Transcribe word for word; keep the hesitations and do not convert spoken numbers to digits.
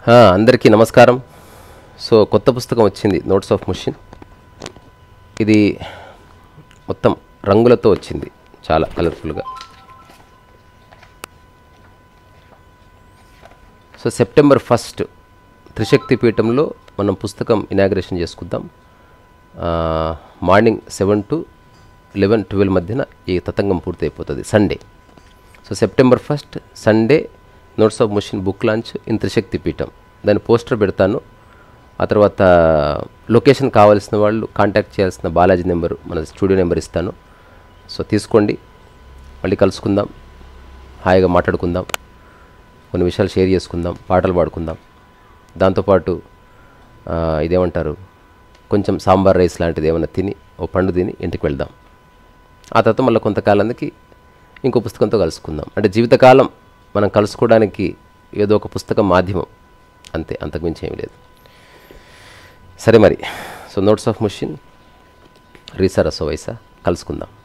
ఆ, అందరికీ నమస్కారం. సో కొత్త పుస్తకం వచ్చింది, నోట్స్ ఆఫ్ ముషిన్. ఇది మొత్తం రంగులతో వచ్చింది, చాలా కలర్ఫుల్గా. సో సెప్టెంబర్ ఫస్ట్ త్రిశక్తి పీఠంలో మనం పుస్తకం ఇనాగ్రేషన్ చేసుకుందాం. ఆ, morning seven to eleven twelve మధ్యన ఈ తతంగం పూర్తి అయిపోతుంది, Sunday. So September first Sunday notes of ముషిన్ book launch in Trishakti Peetham. దాని పోస్టర్ పెడతాను. ఆ తర్వాత లొకేషన్ కావాల్సిన వాళ్ళు కాంటాక్ట్ చేయాల్సిన బాలాజీ నెంబరు, మన స్టూడియో నెంబర్ ఇస్తాను. సో తీసుకోండి, మళ్ళీ కలుసుకుందాం, హాయిగా మాట్లాడుకుందాం, కొన్ని విషయాలు షేర్ చేసుకుందాం, పాటలు పాడుకుందాం. దాంతోపాటు ఆ, ఇదేమంటారు, కొంచెం సాంబార్ రైస్ లాంటిది ఏమైనా తిని, ఓ పండు తిని ఇంటికి వెళ్దాం. ఆ తర్వాత మళ్ళీ కొంతకాలానికి ఇంకో పుస్తకంతో కలుసుకుందాం. అంటే జీవితకాలం మనం కలుసుకోవడానికి ఏదో ఒక పుస్తకం మాధ్యమం, అంతే, అంతకుమించి ఏమీ లేదు. సరే మరి. సో నోట్స్ ఆఫ్ ముషిన్, రీసా రసో వైసా, కలుసుకుందాం.